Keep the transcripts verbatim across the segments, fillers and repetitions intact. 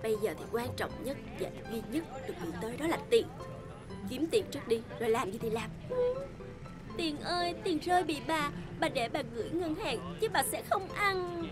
Bây giờ thì quan trọng nhất và duy nhất tôi nghĩ tới đó là tiền. Kiếm tiền trước đi, rồi làm gì thì làm. Tiền ơi, tiền rơi bị bà. Bà để bà gửi ngân hàng, chứ bà sẽ không ăn.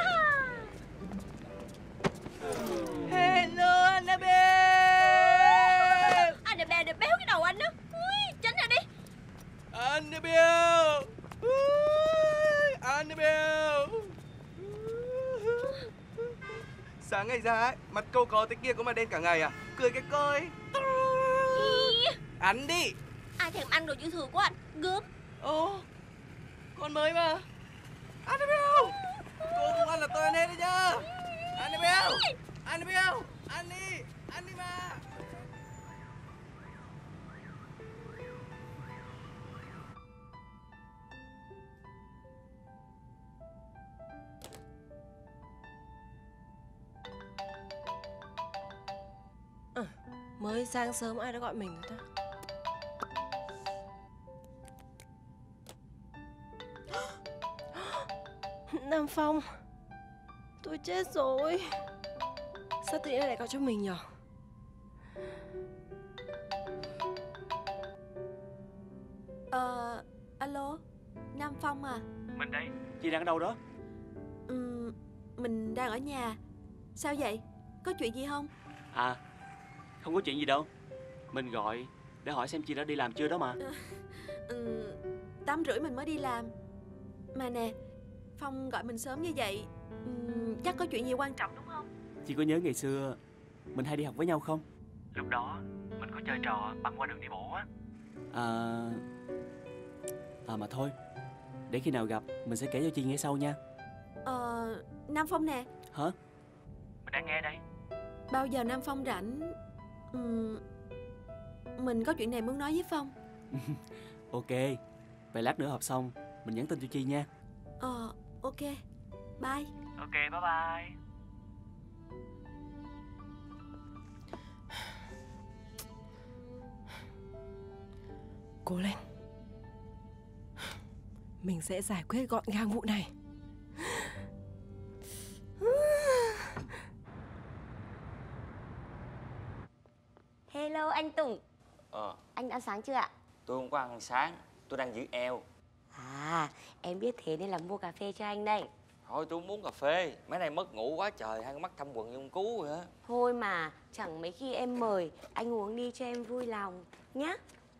Hello Annabelle. Annabelle, để béo cái đầu anh đó. Ui, tránh ra đi. Annabelle. Annabelle. Sáng ngày ra ấy, mặt câu có thế kia có mà đen cả ngày à? Cười cái coi. Ăn đi. Ai thèm ăn đồ dư thừa của anh, gớm. Ồ, con mới mà. Annabelle, cô không ăn là tôi ăn hết đấy nhá. Annabelle, Annabelle, ăn đi, ăn đi mà. À, mới sáng sớm ai đã gọi mình rồi ta? Nam Phong, tôi chết rồi. Sao tự nhiên lại gọi cho mình nhở? Ờ, alo, Nam Phong à? Mình đây, chị đang ở đâu đó? Ừ, mình đang ở nhà. Sao vậy? Có chuyện gì không? À, không có chuyện gì đâu. Mình gọi để hỏi xem chị đã đi làm chưa đó mà. Ừ, tám rưỡi mình mới đi làm. Mà nè, Phong gọi mình sớm như vậy, ừ, chắc có chuyện gì quan trọng đúng không? Chị có nhớ ngày xưa mình hay đi học với nhau không? Lúc đó mình có chơi trò băng qua đường đi bộ á. À... À mà thôi, để khi nào gặp mình sẽ kể cho chị nghe sau nha. Ờ, Nam Phong nè. Hả? Mình đang nghe đây. Bao giờ Nam Phong rảnh, ừ, mình có chuyện này muốn nói với Phong. Ok, vậy lát nữa học xong mình nhắn tin cho Chi nha. Ờ, ok, bye. Ok, bye bye. Cố lên. Mình sẽ giải quyết gọn gàng vụ này. Hello anh Tùng. Ờ, Anh đã ăn sáng chưa ạ? tôi không có ăn sáng, tôi đang giữ eo. À, em biết thế nên là mua cà phê cho anh đây. Thôi tôi không muốn cà phê, mấy nay mất ngủ quá trời, hai con mắt thâm quầng như con cú vậy á. Thôi mà, chẳng mấy khi em mời, anh uống đi cho em vui lòng nhá.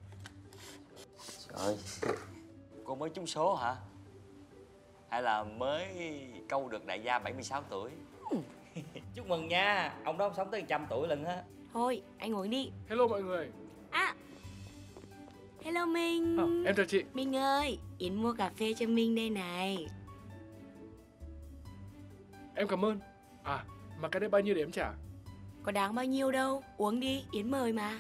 Trời, cô mới trúng số hả? Hay là mới câu được đại gia bảy mươi sáu tuổi? Ừ. Chúc mừng nha, ông đó sống tới một trăm tuổi lần á. Thôi, anh uống đi. Hello mọi người. À, hello Minh. À, em chào chị. Minh ơi, Yến mua cà phê cho Minh đây này. Em cảm ơn. À, mà cái đấy bao nhiêu để em trả? Có đáng bao nhiêu đâu, uống đi, Yến mời mà.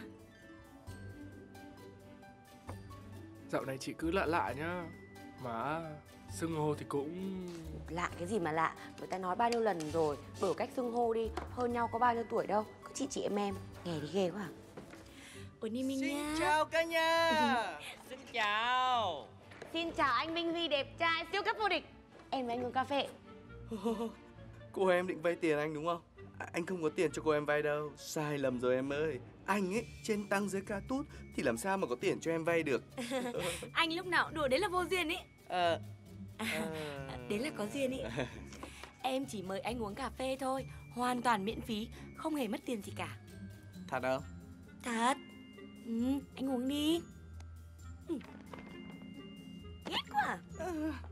Dạo này chị cứ lạ lạ nhá. Mà xưng hô thì cũng... Lạ cái gì mà lạ, người ta nói bao nhiêu lần rồi, đổi cách xưng hô đi, hơn nhau có bao nhiêu tuổi đâu, cứ chị chị em em, nghe đi ghê quá à. Uống đi Minh Xin nha. chào cả nhà. Xin chào. Xin chào anh Minh Huy đẹp trai siêu cấp vô địch. Em với anh uống cà phê. Cô em định vay tiền anh đúng không? À, anh không có tiền cho cô em vay đâu. Sai lầm rồi em ơi. Anh ấy trên tăng dưới ca tút thì làm sao mà có tiền cho em vay được. Anh lúc nào cũng đùa đấy là vô duyên ý. Ờ à, à... Đấy là có duyên ý. Em chỉ mời anh uống cà phê thôi, hoàn toàn miễn phí, không hề mất tiền gì cả. Thật không? Thật. Ừ, anh uống đi. Ừ. Ghét quá à.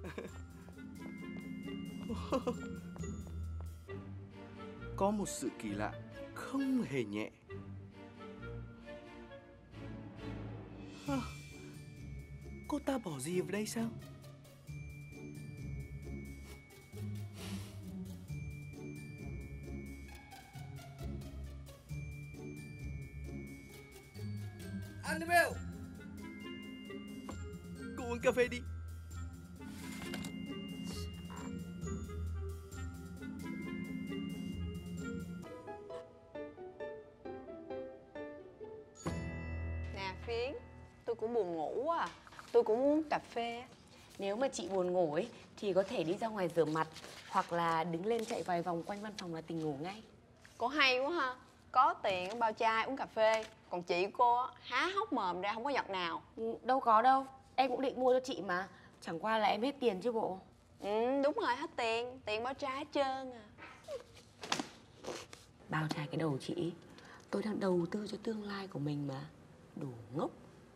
Có một sự kỳ lạ không hề nhẹ. À, cô ta bỏ gì vào đây sao? Annabelle, cô uống cà phê đi. Nè Phiến, tôi cũng buồn ngủ quá à. Tôi cũng muốn cà phê. Nếu mà chị buồn ngủ ấy thì có thể đi ra ngoài rửa mặt, hoặc là đứng lên chạy vài vòng quanh văn phòng là tỉnh ngủ ngay. Cô hay quá ha. Có tiền bao trai uống cà phê. Còn chị cô á, há hốc mồm ra không có giọt nào. Ừ, đâu có đâu. Em cũng định mua cho chị mà. Chẳng qua là em hết tiền chứ bộ. Ừ, đúng rồi, hết tiền. Tiền bao trai hết trơn à. Bao trai cái đầu chị. Tôi đang đầu tư cho tương lai của mình mà. Đủ ngốc.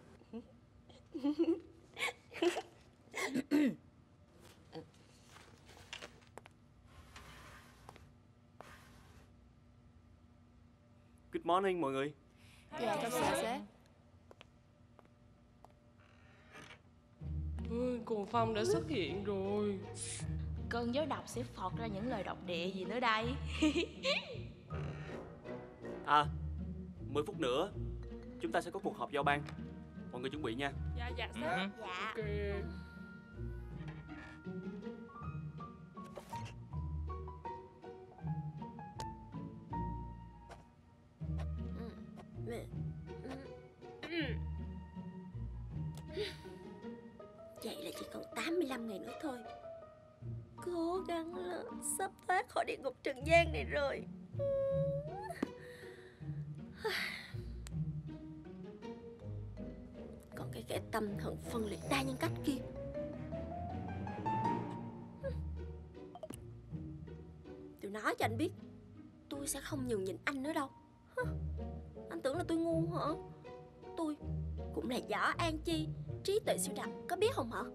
Good morning mọi người. Dạ, cảm ơn sếp. Ôi, cô Phong đã xuất hiện rồi. Cơn gió độc sẽ phọt ra những lời độc địa gì nữa đây. À, mười phút nữa chúng ta sẽ có cuộc họp giao ban. Mọi người chuẩn bị nha. Dạ, dạ sếp. Dạ. Ok. Vậy là chỉ còn tám mươi lăm ngày nữa thôi. Cố gắng lên, sắp thoát khỏi địa ngục trần gian này rồi. Còn cái kẻ tâm thần phân liệt đa nhân cách kia, tôi nói cho anh biết, tôi sẽ không nhường nhịn anh nữa đâu. Anh tưởng là tôi ngu hả? Tôi cũng là võ An Chi, trí tuệ siêu đẳng, có biết không hả?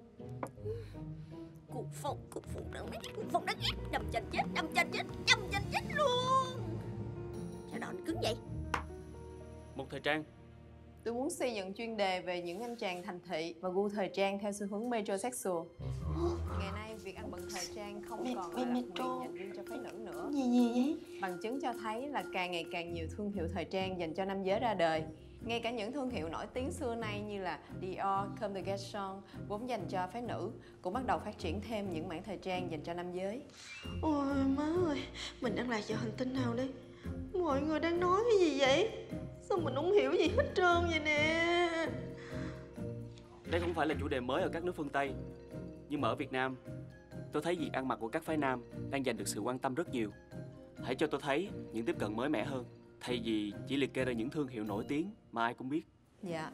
Cuộc phong, cuộc phong đáng ghét, cuộc phong đáng ghét, đâm chành chết, đâm chành chết, đâm chành chết luôn. Sao đó anh cứng vậy? Một thời trang. Tôi muốn xây dựng chuyên đề về những anh chàng thành thị và gu thời trang theo xu hướng metrosexual. Ngày nay, việc ăn bận thời trang không Me- còn me- là đặc metro. quyền dành riêng cho phái nữ nữa. Gì gì vậy? Bằng chứng cho thấy là càng ngày càng nhiều thương hiệu thời trang dành cho nam giới ra đời. Ngay cả những thương hiệu nổi tiếng xưa nay như là Dior, Comme des Garçons vốn dành cho phái nữ cũng bắt đầu phát triển thêm những mảng thời trang dành cho nam giới. Ôi má ơi, mình đang lạc vào hành tinh nào đây? Mọi người đang nói cái gì vậy? Sao mình không hiểu gì hết trơn vậy nè? Đây không phải là chủ đề mới ở các nước phương Tây, nhưng mà ở Việt Nam, tôi thấy việc ăn mặc của các phái nam đang giành được sự quan tâm rất nhiều. Hãy cho tôi thấy những tiếp cận mới mẻ hơn, thay vì chỉ liệt kê ra những thương hiệu nổi tiếng mà ai cũng biết. Dạ.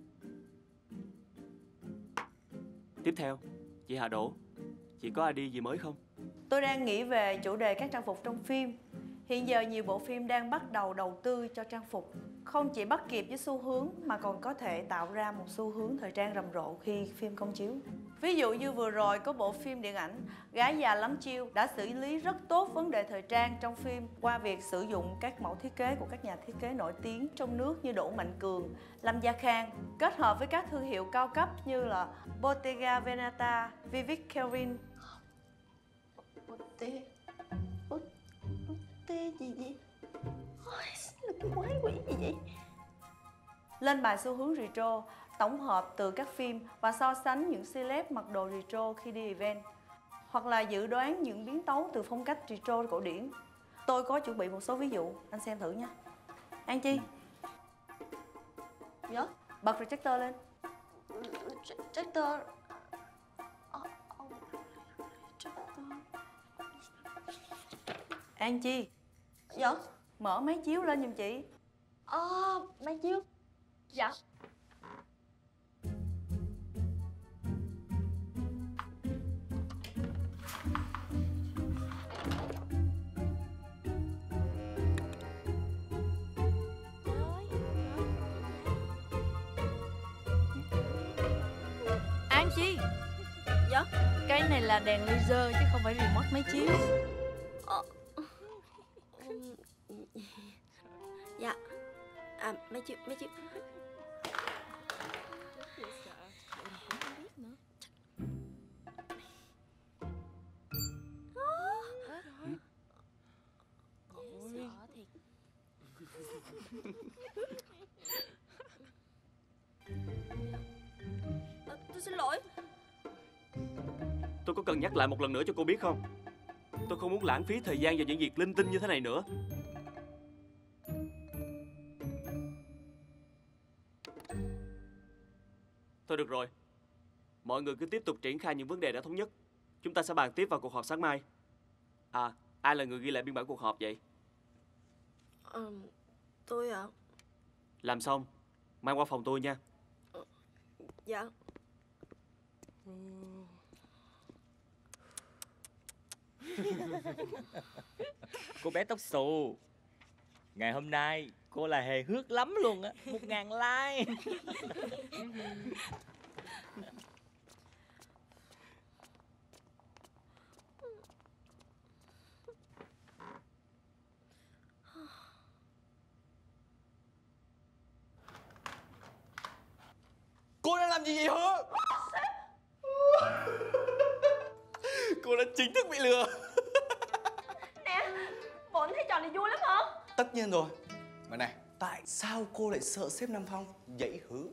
Tiếp theo, chị Hà Đỗ, chị có idea gì mới không? Tôi đang nghĩ về chủ đề các trang phục trong phim. Hiện giờ nhiều bộ phim đang bắt đầu đầu tư cho trang phục. Không chỉ bắt kịp với xu hướng mà còn có thể tạo ra một xu hướng thời trang rầm rộ khi phim công chiếu. Ví dụ như vừa rồi có bộ phim điện ảnh Gái già lắm chiêu đã xử lý rất tốt vấn đề thời trang trong phim qua việc sử dụng các mẫu thiết kế của các nhà thiết kế nổi tiếng trong nước như Đỗ Mạnh Cường, Lâm Gia Khang, kết hợp với các thương hiệu cao cấp như là Bottega Veneta, Vivic Kelvin. Bottega... Bottega gì vậy? Ôi, là cái quái quỷ gì vậy? Lên bài xu hướng retro, tổng hợp từ các phim và so sánh những celeb mặc đồ retro khi đi event. Hoặc là dự đoán những biến tấu từ phong cách retro cổ điển. Tôi có chuẩn bị một số ví dụ, anh xem thử nha. An Chi. Dạ? Bật projector lên. Tractor... An Chi. Dạ? Mở máy chiếu lên giùm chị. À, máy chiếu. Dạ. An Chi. Dạ? Cái này là đèn laser chứ không phải remote máy chiếu. Ờ. Dạ. À, máy chiếu, máy chiếu. À, tôi xin lỗi. Tôi có cần nhắc lại một lần nữa cho cô biết không? Tôi không muốn lãng phí thời gian vào những việc linh tinh như thế này nữa. Thôi được rồi. Mọi người cứ tiếp tục triển khai những vấn đề đã thống nhất. Chúng ta sẽ bàn tiếp vào cuộc họp sáng mai. À, ai là người ghi lại biên bản cuộc họp vậy? Ờ, tôi ạ. Làm xong mang qua phòng tôi nha. Dạ. Cô bé tóc xù, ngày hôm nay cô là hề hước lắm luôn á. Một ngàn like. Cô đang làm gì vậy hả? Cô đã chính thức bị lừa. Nè, bộ anh thấy trò này vui lắm hả? Tất nhiên rồi. Mà này, tại sao cô lại sợ sếp Nam Phong vậy hứ?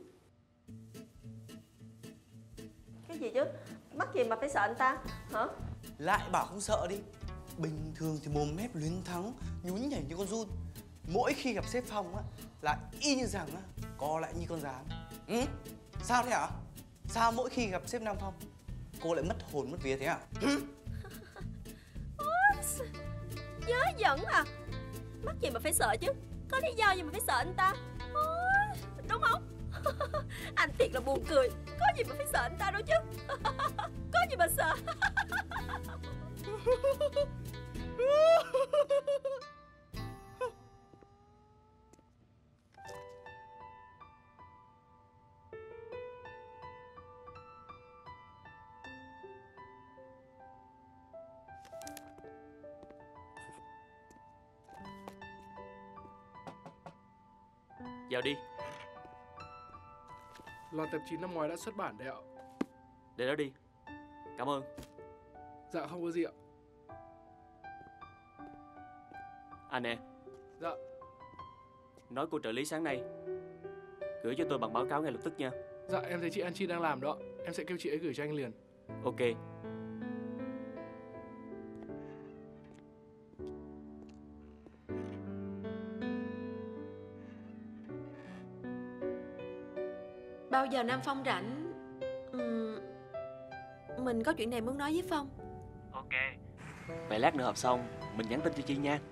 Cái gì chứ? Mắc gì mà phải sợ anh ta, hả? Lại bảo không sợ đi. Bình thường thì mồm mép luyến thắng, nhún nhảy như con giun. Mỗi khi gặp sếp Phong á, là y như rằng á, co lại như con rán. Ừ? Sao thế hả? Sao mỗi khi gặp sếp Nam Phong cô lại mất hồn mất vía thế hả? Nhớ giận à. Mắc gì mà phải sợ chứ? Có lý do gì mà phải sợ anh ta? Ôi, đúng không? Anh thiệt là buồn cười. Có gì mà phải sợ anh ta đâu chứ. Có gì mà sợ. Vào đi. Loạt tạp chí năm ngoái đã xuất bản đấy ạ. Để đó đi. Cảm ơn. Dạ không có gì ạ. À nè. Dạ. Nói cô trợ lý sáng nay gửi cho tôi bằng báo cáo ngay lập tức nha. Dạ em thấy chị An Chi đang làm đó. Em sẽ kêu chị ấy gửi cho anh liền. Ok. Bao giờ Nam Phong rảnh? Ừm, mình có chuyện này muốn nói với Phong. Ok. Vậy lát nữa họp xong mình nhắn tin cho chị nha.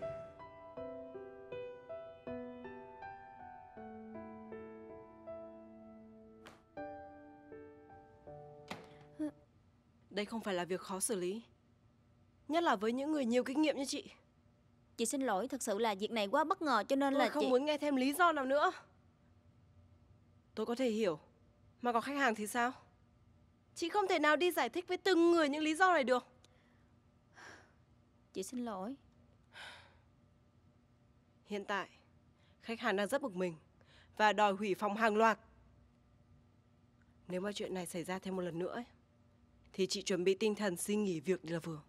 Đây không phải là việc khó xử lý, nhất là với những người nhiều kinh nghiệm như chị. Chị xin lỗi, thật sự là việc này quá bất ngờ cho nên Tôi là không chị... muốn nghe thêm lý do nào nữa. Tôi có thể hiểu, mà còn khách hàng thì sao? Chị không thể nào đi giải thích với từng người những lý do này được. Chị xin lỗi. Hiện tại, khách hàng đang rất bực mình và đòi hủy phòng hàng loạt. Nếu mà chuyện này xảy ra thêm một lần nữa ấy, thì chị chuẩn bị tinh thần xin nghỉ việc là vừa.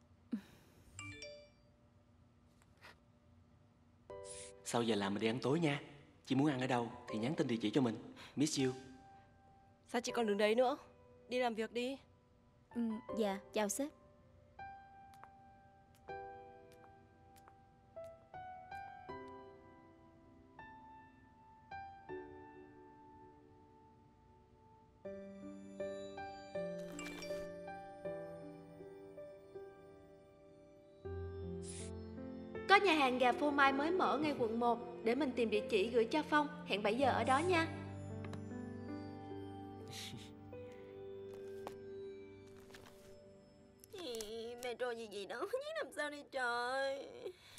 Sau giờ làm mình đi ăn tối nha. Chị muốn ăn ở đâu thì nhắn tin địa chỉ cho mình. Miss you. Sao chị còn đứng đấy nữa? Đi làm việc đi. Ừ, dạ, chào sếp. Có nhà hàng gà phô mai mới mở ngay quận một. Để mình tìm địa chỉ gửi cho Phong. Hẹn bảy giờ ở đó nha. Metro gì gì đó, chứ làm sao đây trời.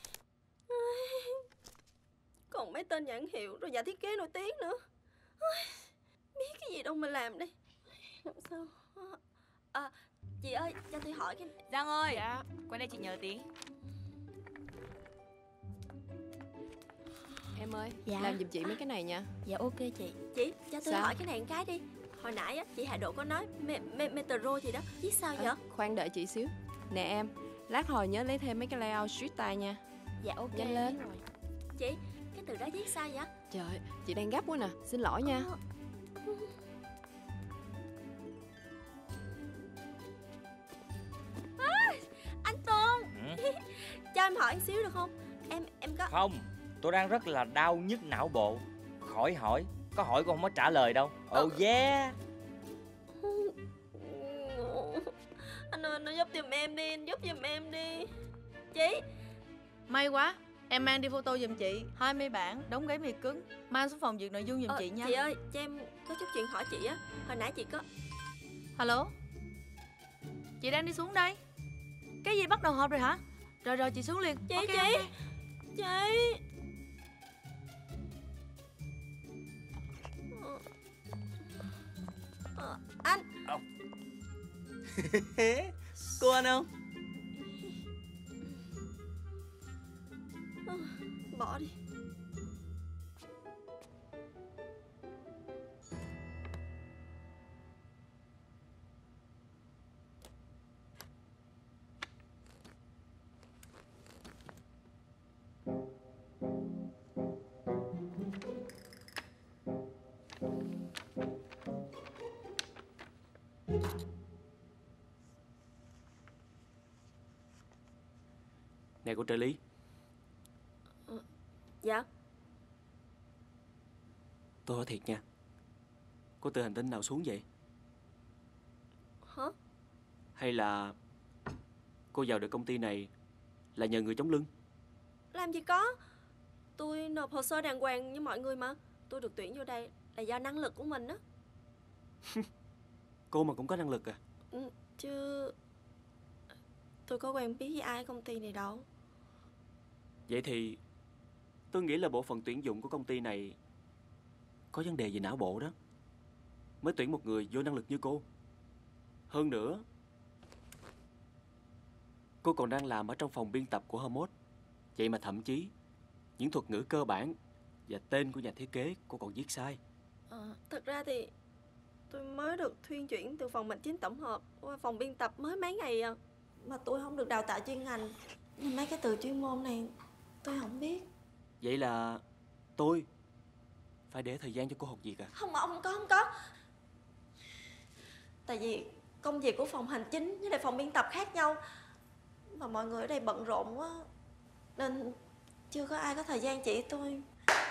Còn mấy tên nhãn hiệu rồi nhà thiết kế nổi tiếng nữa. Biết cái gì đâu mà làm đây. Làm sao? À, chị ơi, cho tôi hỏi cái... Giang ơi. Dạ. Qua đây chị nhờ tí. Em ơi, Dạ. làm giùm chị mấy cái này nha. Dạ ok chị. Chị, cho tôi Sao? hỏi cái này một cái đi. Hồi nãy á, chị Hạ Độ có nói me, me, Metro gì đó. Viết sao vậy? À, khoan đợi chị xíu. Nè em, lát hồi nhớ lấy thêm mấy cái layout street style nha. Dạ ok. Nhanh lên. Rồi. Chị, cái từ đó viết sao vậy? Trời, chị đang gấp quá nè, xin lỗi nha. À, anh Tôn. Ừ? Cho em hỏi một xíu được không? Em em có... Không, tôi đang rất là đau nhức não bộ. Khỏi hỏi, có hỏi con không có trả lời đâu. Oh yeah. Anh ơi, anh giúp giùm em đi, anh giúp giùm em đi. Chị. May quá, Em mang đi photo giùm chị hai mươi bản đóng giấy mì cứng, mang xuống phòng duyệt nội dung giùm Ờ, chị nha. Chị ơi, cho em có chút chuyện hỏi chị á. Hồi nãy chị có... Alo, chị đang đi xuống đây. Cái gì bắt đầu họp rồi hả? Rồi rồi chị xuống liền. Chị, Ok, chị ok. Chị Ờ, Anh Cô ăn không? Ờ, bỏ đi. Nè cô trợ lý. Ờ, Dạ. Tôi hỏi thiệt nha, cô từ hành tinh nào xuống vậy? Hả? Hay là cô vào được công ty này là nhờ người chống lưng? Làm gì có. Tôi nộp hồ sơ đàng hoàng như mọi người mà. Tôi được tuyển vô đây là do năng lực của mình á. Cô mà cũng có năng lực à? Ừ, chứ tôi có quen biết với ai ở công ty này đâu. Vậy thì tôi nghĩ là bộ phận tuyển dụng của công ty này có vấn đề về não bộ đó, mới tuyển một người vô năng lực như cô. Hơn nữa, cô còn đang làm ở trong phòng biên tập của Hermod. Vậy mà thậm chí những thuật ngữ cơ bản và tên của nhà thiết kế cô còn viết sai. Ờ, Thật ra thì tôi mới được thuyên chuyển từ phòng hành chính tổng hợp qua phòng biên tập mới mấy ngày à. Mà tôi không được đào tạo chuyên ngành, nên mấy cái từ chuyên môn này tôi không biết. Vậy là tôi phải để thời gian cho cô học việc à? Không, không có, không có. Tại vì công việc của phòng hành chính với lại phòng biên tập khác nhau. Mà mọi người ở đây bận rộn quá, nên chưa có ai có thời gian chỉ tôi.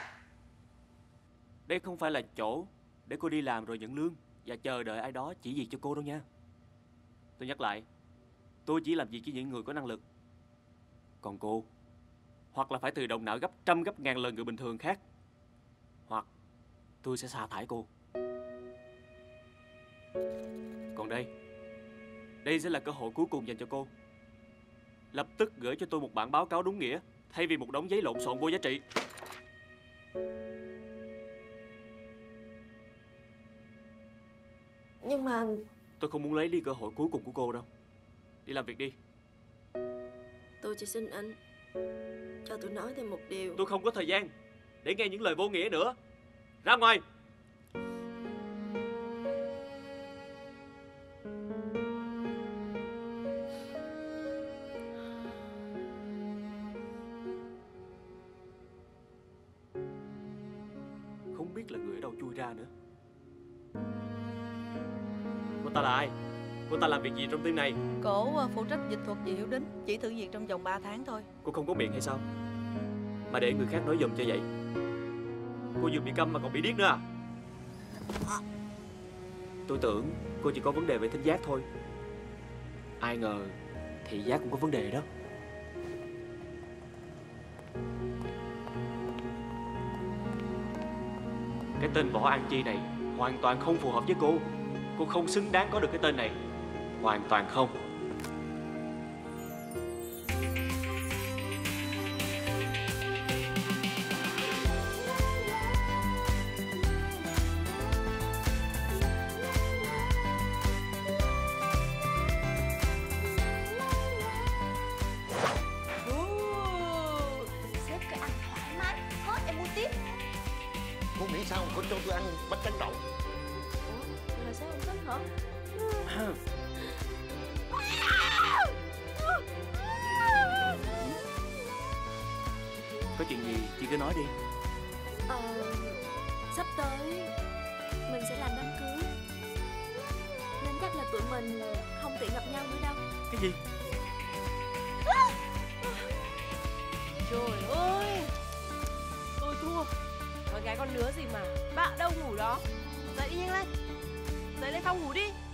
Đây không phải là chỗ để cô đi làm rồi nhận lương và chờ đợi ai đó chỉ việc cho cô đâu nha. Tôi nhắc lại, tôi chỉ làm việc với những người có năng lực. Còn cô, hoặc là phải từ động não gấp trăm gấp ngàn lần người bình thường khác, hoặc tôi sẽ sa thải cô. Còn đây, đây sẽ là cơ hội cuối cùng dành cho cô. Lập tức gửi cho tôi một bản báo cáo đúng nghĩa, thay vì một đống giấy lộn xộn vô giá trị. Nhưng mà Tôi không muốn lấy đi cơ hội cuối cùng của cô đâu. Đi làm việc đi. tôi chỉ xin anh cho tôi nói thêm một điều. Tôi không có thời gian để nghe những lời vô nghĩa nữa. Ra ngoài. Không biết là người ở đâu chui ra nữa. Cô ta là ai? Cô ta làm việc gì trong team này? Cổ uh, phụ trách dịch thuật về Hiếu Đính. Chỉ thử việc trong vòng ba tháng thôi. Cô không có miệng hay sao mà để người khác nói giùm cho vậy? Cô vừa bị câm mà còn bị điếc nữa à? Tôi tưởng cô chỉ có vấn đề về thính giác thôi, ai ngờ thị giác cũng có vấn đề đó. Cái tên Võ An Chi này hoàn toàn không phù hợp với cô. Cô không xứng đáng có được cái tên này. Hoàn toàn không. Sếp cứ ăn thoải mái, hết em mua tiếp. Cô nghĩ sao mà cô cho tôi ăn bánh tráng đậu? Ủa, là sao không thích hả? Có chuyện gì chị cứ nói đi. Ờ, sắp tới mình sẽ làm đám cưới, nên chắc là tụi mình không tiện gặp nhau nữa đâu. Cái gì? Trời ơi, tôi thua. Con gái con lứa gì mà, bạn đâu ngủ đó. Dậy đi nhanh lên. Dậy lên phòng ngủ đi.